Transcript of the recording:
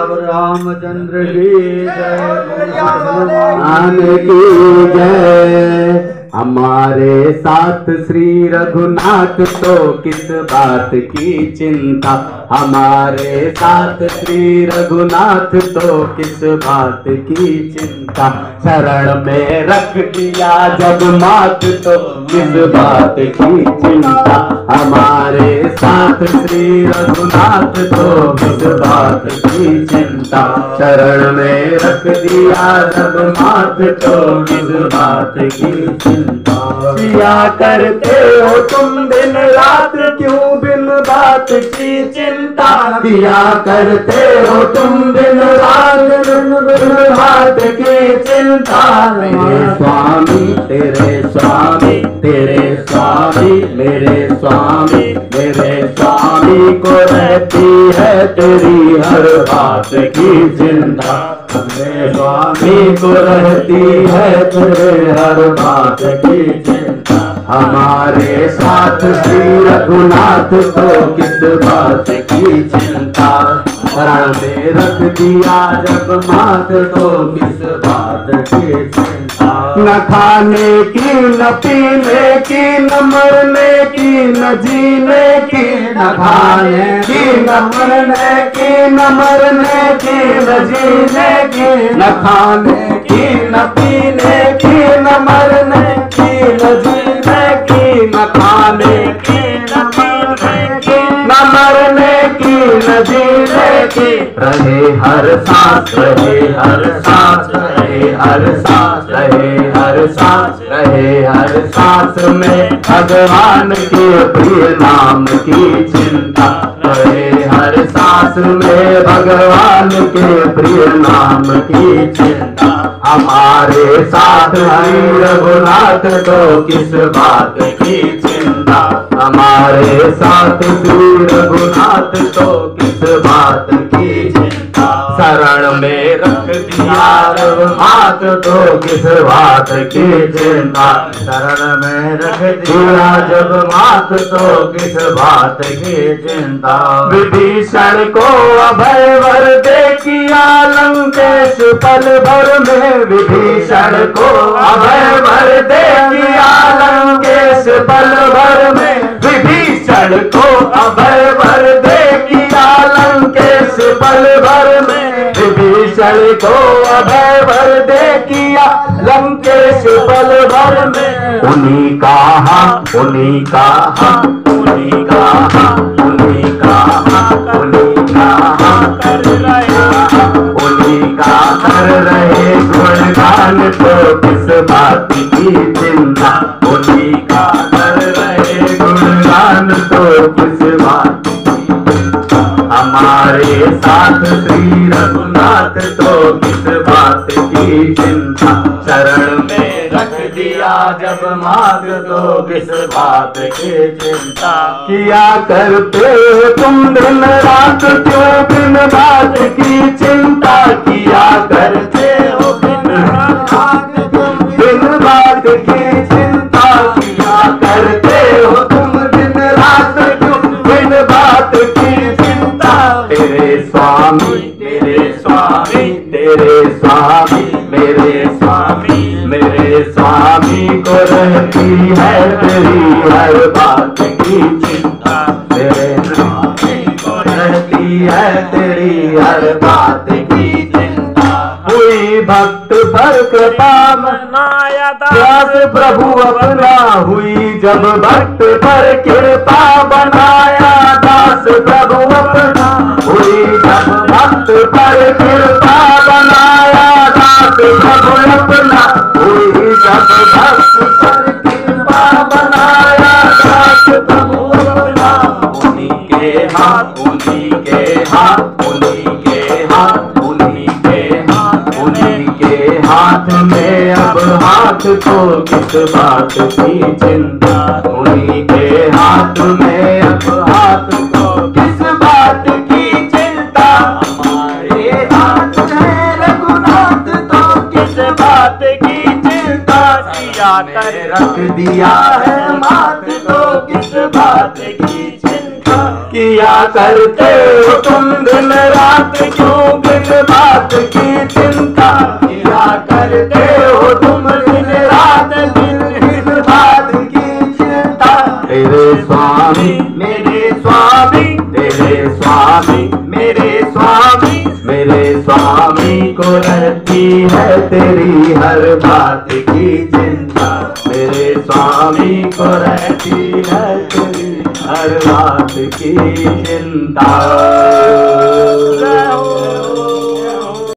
रामचंद्र की जय, भगवान की जय। हमारे साथ श्री रघुनाथ तो किस बात की चिंता, हमारे साथ श्री रघुनाथ तो किस बात की चिंता। शरण में रख दिया जब मात तो किस बात की चिंता, हमारे साथ श्री रघुनाथ तो किस बात की चिंता। शरण में रख दिया जब मात तो किस बात की चिंता। किया करते हो तुम दिन रात क्यों बिन बात की चिंता, किया करते हो तुम दिन रात बिन बात की चिंता। मेरे स्वामी तेरे स्वामी, तेरे स्वामी मेरे स्वामी, मेरे स्वामी को रहती है तेरी हर बात की चिंता। मेरे स्वामी को रहती है तेरे हर बात की चिंता। हमारे साथ श्री रघुनाथ तो किस बात की चिंता। शरण में रख दिया जब मात तो किस बात की चिंता। न खाने की न पीने की न मरने की न जीने की, न खाने की न मरने की न मरने की न जीने की, न खाने की न पीने की न मरने की न जीने की, न खाने की न पीने की न मरने की न जीने की। रहे हर सांस, रहे हर सांस, रहे हर सांस, रहे हर सांस, रहे हर सांस में भगवान के प्रिय नाम की चिंता। रहे हर सांस में भगवान के प्रिय नाम की चिंता। हमारे साथ श्री रघुनाथ तो किस बात की चिंता, हमारे साथ श्री रघुनाथ तो किस बात की चिंता। शरण में रख दिया रघुनाथ तो किस बात की चिंता। शरण में रख दिया जब मात तो किस बात की चिंता। विभीषण को अभय वर दे किया लंकेश पल भर में, विभीषण को अभय वर दे किया लंकेश पल भर में, विभीषण को अभय वर दे किया लंकेश पल भर में, विभीषण को अभय वर दे किया लंकेश पल भर में। उन्हीं का हाथ, उन्हीं का हाथ, उन्हीं का हाथ, उन्हीं का हाथ, उन्हीं का हाथ कर रहे, उन्हीं का कर रहे गुणगान तो किस बात की चिंता। उन्हीं का कर रहे गुणगान तो किस बात की चिंता। हमारे साथ श्री रघुनाथ तो किस बात की चिंता। शरण में रख दिया जब मार्ग तो किस बात की चिंता। किया करते तुम दिन रात क्यों बिन बात की चिंता, किया करते हो बिन रात बिन बात की चिंता। किया करते हो तुम दिन रात क्यों बिन बात की चिंता। तेरे स्वामी तेरे स्वामी, तेरे स्वामी मेरे स्वामी, मेरे स्वामी को रहती है तेरी हर बात की चिंता। तेरे स्वामी को रहती है तेरी हर बात की चिंता। हुई भक्त पर कृपा मनाया दास प्रभु अपना, हुई जब भक्त पर कृपा बनाया दास प्रभु अपना, हुई जब भक्त पर कृपा बनाया दास प्रभु अपना, हुई जब भक्त पर कृपा बनाया दास प्रभु अपना। उन्हीं के हाथ, उन्हीं के हाथ, उन्हीं के हाथ, उन्हीं के हाथ, उन्हीं के हाथ में अब हाथ तो किस बात की चिंता। उन्हीं के हाथ में अब हाथ तो किस बात की चिंता। हमारे हाथ में रघुनाथ तो किस बात की चिंता। किया कर रख दिया है मात तो किस बात की चिंता। किया करते हो तुम दिन रात क्यों बिन बात की चिंता किया करते हो तुम दिन रात बिन बात की चिंता। तेरे स्वामी मेरे स्वामी तेरे स्वामी मेरे स्वामी मेरे स्वामी को रहती है तेरी हर बात की चिंता। मेरे स्वामी को रहती है तेरी हर बात की चिंता।